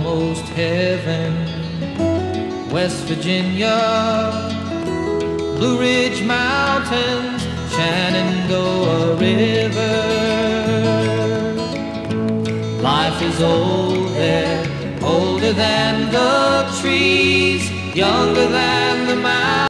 almost heaven. West Virginia, Blue Ridge Mountains, Shenandoah River. Life is old there, older than the trees, younger than the